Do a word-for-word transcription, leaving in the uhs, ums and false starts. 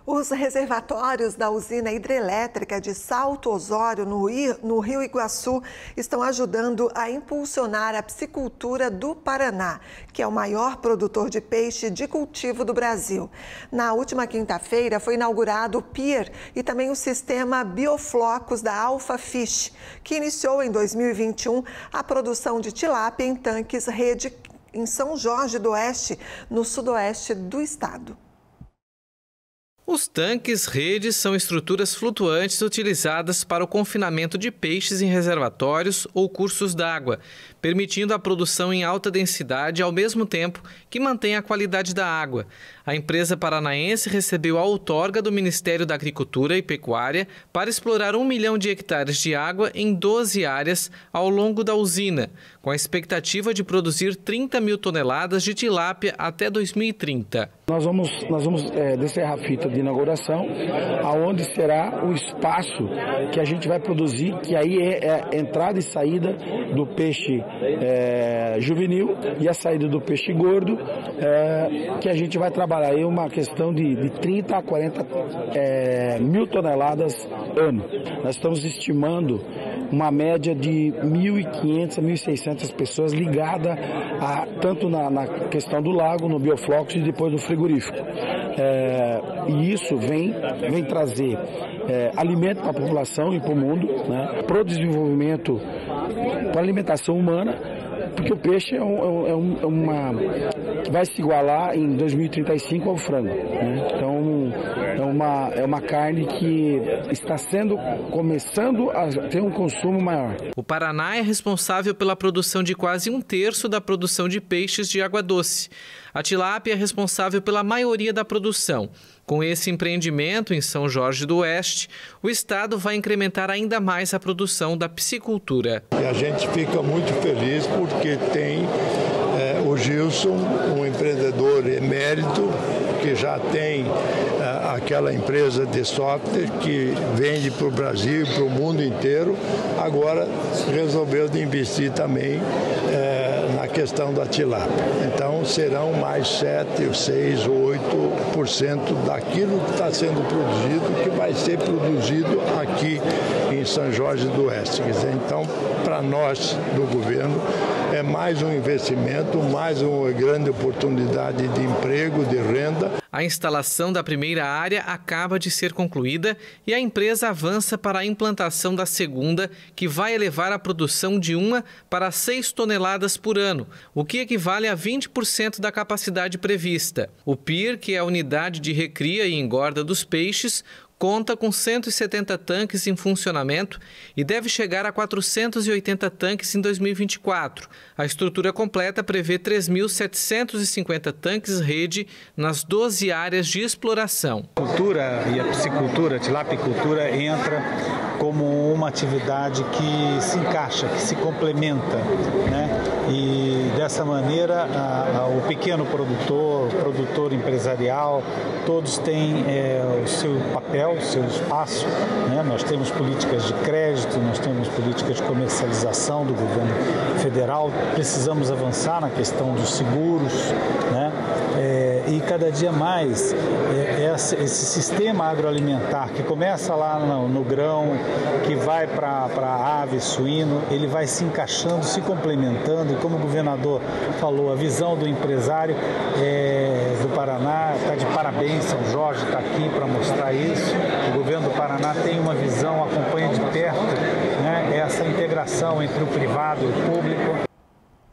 Os reservatórios da usina hidrelétrica de Salto Osório, no Rio Iguaçu, estão ajudando a impulsionar a piscicultura do Paraná, que é o maior produtor de peixe de cultivo do Brasil. Na última quinta-feira foi inaugurado o Pier e também o sistema Bioflocos da Alpha Fish, que iniciou em dois mil e vinte e um a produção de tilápia em tanques rede em São Jorge do Oeste, no sudoeste do estado. Os tanques-redes são estruturas flutuantes utilizadas para o confinamento de peixes em reservatórios ou cursos d'água, permitindo a produção em alta densidade ao mesmo tempo que mantém a qualidade da água. A empresa paranaense recebeu a outorga do Ministério da Agricultura e Pecuária para explorar um milhão de hectares de água em doze áreas ao longo da usina, com a expectativa de produzir trinta mil toneladas de tilápia até dois mil e trinta. Nós vamos, nós vamos é, descer a fita de inauguração, aonde será o espaço que a gente vai produzir, que aí é, é a entrada e saída do peixe é, juvenil e a saída do peixe gordo, é, que a gente vai trabalhar aí uma questão de, de trinta a quarenta é, mil toneladas ano. Nós estamos estimando uma média de mil e quinhentas a mil e seiscentas pessoas ligadas a, tanto na, na questão do lago, no Bioflocos e depois do frigorífico. É, e isso vem, vem trazer é, alimento para a população e para o mundo, né, para o desenvolvimento, para a alimentação humana, porque o peixe é, um, é, um, é uma vai se igualar em dois mil e trinta e cinco ao frango, né? Então é uma, é uma carne que está sendo começando a ter um consumo maior. O Paraná é responsável pela produção de quase um terço da produção de peixes de água doce. A tilápia é responsável pela maioria da produção. Com esse empreendimento em São Jorge do Oeste, o estado vai incrementar ainda mais a produção da piscicultura. E a gente fica muito feliz porque tem é, o Gilson, um empreendedor emérito, que já tem é, aquela empresa de software que vende para o Brasil e para o mundo inteiro, agora resolveu de investir também é, na questão da tilápia. Então serão mais sete, seis, oito por cento daquilo que está sendo produzido, que vai ser produzido aqui em São Jorge do Oeste. Então, para nós do governo, é mais um investimento, mais uma grande oportunidade de emprego, de renda. A instalação da primeira área acaba de ser concluída e a empresa avança para a implantação da segunda, que vai elevar a produção de uma para seis toneladas por ano, o que equivale a vinte por cento da capacidade prevista. O Pier, que é a unidade de recria e engorda dos peixes, conta com cento e setenta tanques em funcionamento e deve chegar a quatrocentos e oitenta tanques em dois mil e vinte e quatro. A estrutura completa prevê três mil setecentos e cinquenta tanques-rede nas doze áreas de exploração. A cultura e a piscicultura, a tilapicultura, entra como uma atividade que se encaixa, que se complementa, né? E dessa maneira a, a, o pequeno produtor, o produtor empresarial, todos têm é, o seu papel, o seu espaço, né? Nós temos políticas de crédito, nós temos políticas de comercialização do governo federal, precisamos avançar na questão dos seguros, né? É, e cada dia mais é, esse, esse sistema agroalimentar que começa lá no, no grão, que vai para a ave, suíno, ele vai se encaixando, se complementando, e como o governador falou, a visão do empresário é, do Paraná está de parabéns. São Jorge está aqui para mostrar isso. O governo do Paraná tem uma visão, acompanha de perto, né, essa integração entre o privado e o público.